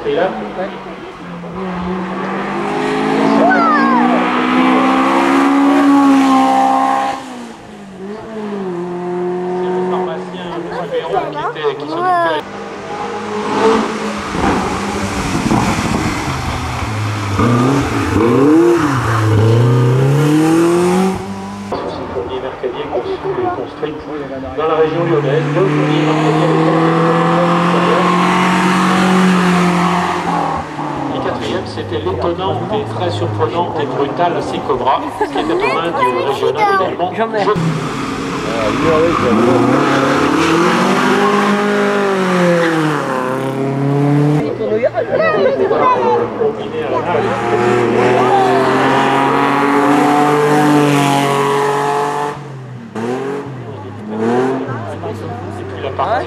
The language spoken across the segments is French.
Et là, c'est le pharmacien qui s'occupait. Construite dans la région lyonnaise. Et quatrième, c'était l'étonnante et très surprenante et brutale Sea Cobra, qui était aux mains du régional également. Combiné à la partie.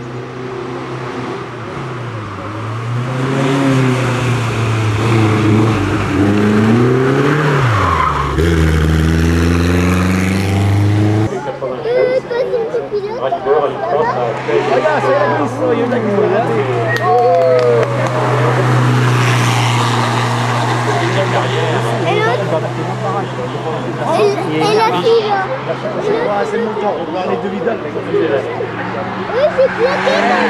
Et la fille là. C'est mon temps, on va aller de Vidal. Oui, c'est claqué dans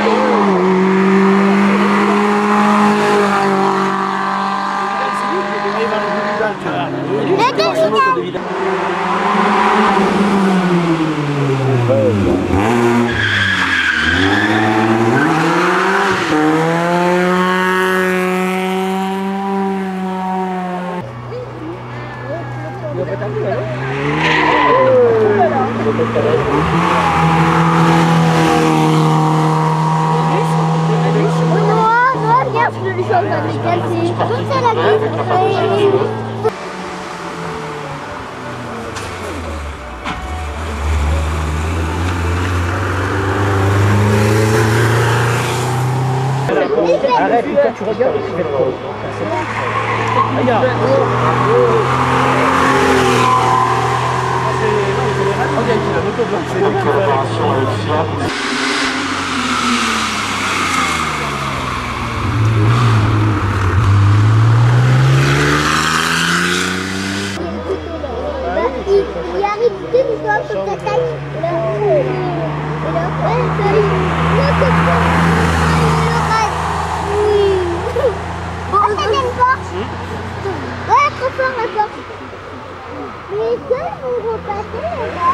Arrête, quand tu regardes, tu fais le coup. Regarde. Il arrive une fois pour ta tête. Et là, ouais, trop fort la porte. Mais ça, on va passer là-bas.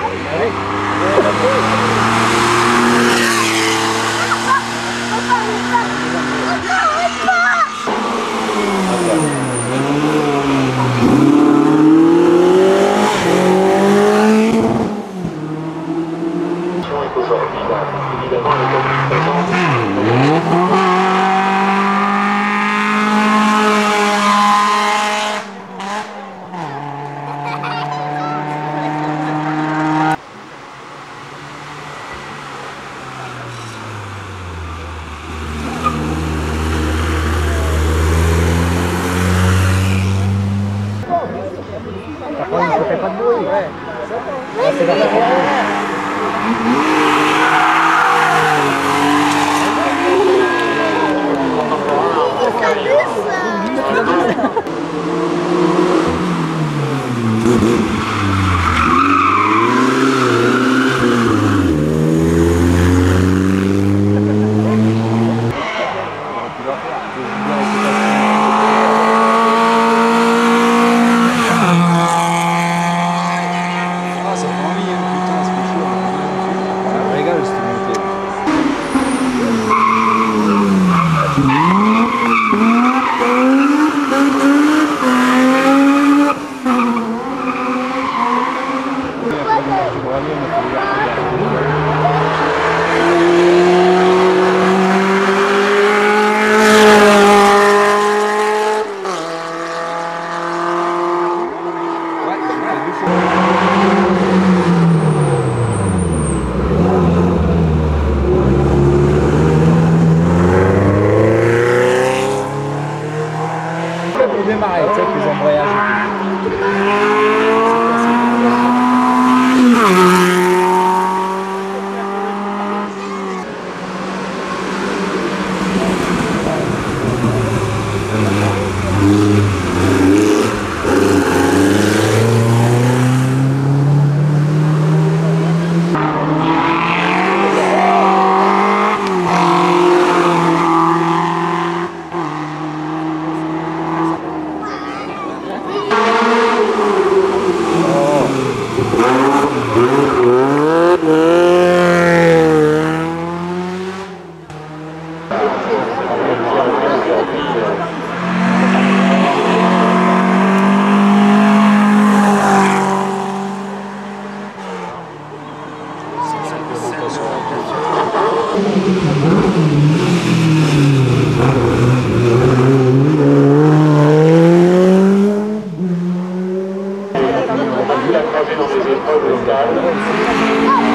parole locale.